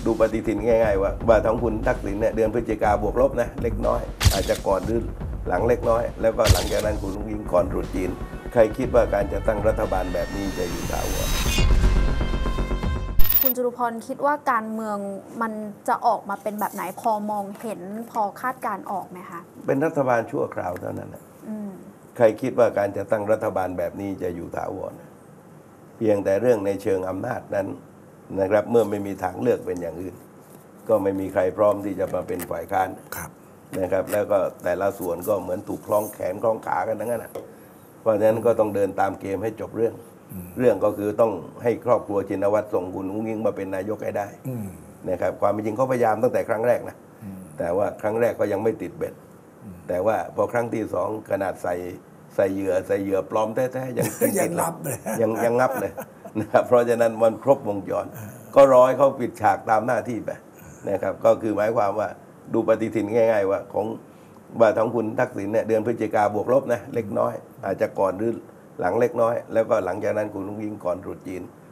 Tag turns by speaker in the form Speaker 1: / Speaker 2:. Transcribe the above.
Speaker 1: ดูปฏิทินง่ายๆว่าของคุณทักษิณเนี่ยเดือนพฤศจิกาบวกลบนะเล็กน้อยอาจจะก่อนหรือหลังเล็กน้อยแล้วก็หลังจากนั้นคุณยิ่งก่อนตรุษจีนใครคิดว่าการจะตั้งรัฐบาลแบบนี้จะอยู่ถาวร
Speaker 2: คุณจตุพรคิดว่าการเมืองมันจะออกมาเป็นแบบไหนพอมองเห็นพอคาดการออกไหมคะ
Speaker 1: เป็นรัฐบาลชั่วคราวเท่านั้นนะใครคิดว่าการจะตั้งรัฐบาลแบบนี้จะอยู่ถาวรเพียงแต่เรื่องในเชิงอำนาจนั้นนะครับเมื่อไม่มีทางเลือกเป็นอย่างอื่นก็ไม่มีใครพร้อมที่จะมาเป็นฝ่ายค้านนะครับแล้วก็แต่ละส่วนก็เหมือนถูกคล้องแขนคล้องขากันทั้งนั้นนะเพราะฉะนั้นก็ต้องเดินตามเกมให้จบเรื่องก็คือต้องให้ครอบครัวชินวัตรส่งคุณอุ้งอิงมาเป็นนายกให้ได้นะครับความจริงเขาพยายามตั้งแต่ครั้งแรกนะแต่ว่าครั้งแรกก็ยังไม่ติดเบ็ดแต่ว่าพอครั้งที่สองขนาดใส่เหยื่อปลอมแท้ๆยังงับเลยยังงับเลยนะครับเพราะฉะนั้นมันครบวงจรก็รอให้เขาปิดฉากตามหน้าที่ไปนะครับก็คือหมายความว่าดูปฏิทินง่ายๆว่าของคุณทักษิณเนี่ยเดือนพฤศจิกาบวกลบนะเล็กน้อยอาจจะก่อนหรือหลังเล็กน้อยแล้วก็หลังจากนั้นคุณยิ่งก่อนตรุษจีน